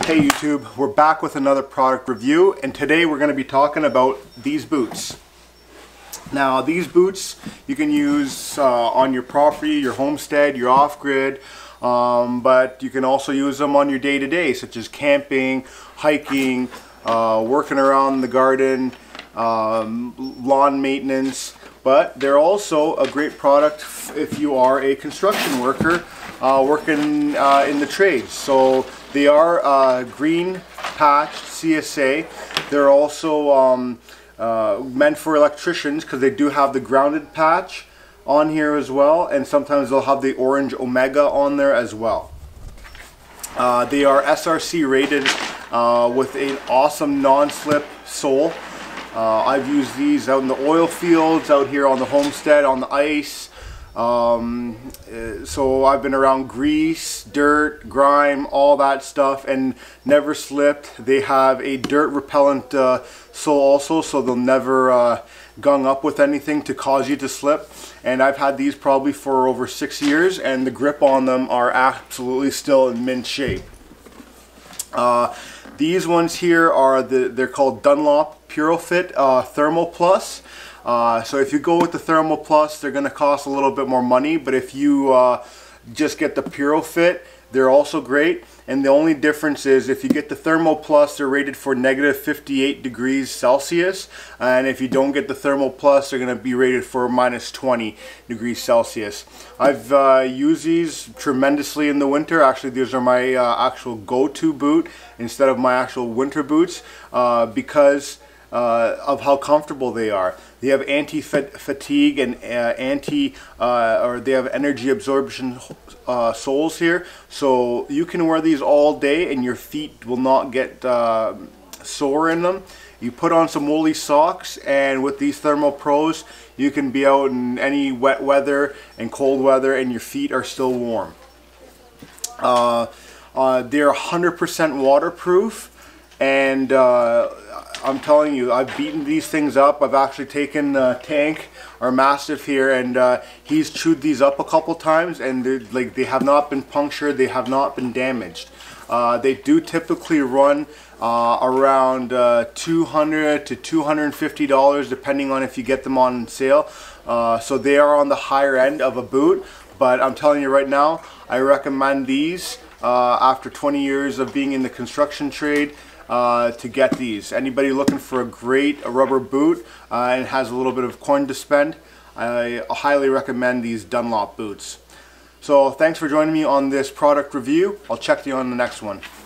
Hey YouTube, we're back with another product review, and today we're going to be talking about these boots. Now these boots you can use on your property, your homestead, your off-grid, but you can also use them on your day-to-day, such as camping, hiking, working around the garden, lawn maintenance. But they're also a great product if you are a construction worker working in the trades. So they are green patched CSA. They're also meant for electricians because they do have the grounded patch on here as well, and sometimes they'll have the orange Omega on there as well. They are SRC rated with an awesome non-slip sole. I've used these out in the oil fields, out here on the homestead, on the ice. So I've been around grease, dirt, grime, all that stuff, and never slipped. They have a dirt repellent sole also, so they'll never gung up with anything to cause you to slip. And I've had these probably for over 6 years, and the grip on them are absolutely still in mint shape. These ones here are they're called Dunlop Purofit Thermal Plus. So if you go with the Thermal Plus, they're going to cost a little bit more money, but if you just get the Purofit, they're also great. And the only difference is if you get the Thermal Plus, they're rated for -58 degrees Celsius, and if you don't get the Thermal Plus, they're going to be rated for -20 degrees Celsius. I've used these tremendously in the winter. Actually, these are my actual go-to boot instead of my actual winter boots because of how comfortable they are. They have anti-fatigue and they have energy absorption soles here, so you can wear these all day and your feet will not get sore in them. You put on some woolly socks, and with these Thermal Pros you can be out in any wet weather and cold weather and your feet are still warm. They're 100% waterproof, and I'm telling you, I've beaten these things up. I've actually taken Tank, our Mastiff here, and he's chewed these up a couple times, and they have not been punctured, they have not been damaged. They do typically run around $200 to $250 depending on if you get them on sale. So they are on the higher end of a boot, but I'm telling you right now, I recommend these after 20 years of being in the construction trade. To get these. Anybody looking for a great rubber boot and has a little bit of coin to spend, I highly recommend these Dunlop boots. So thanks for joining me on this product review. I'll check you on the next one.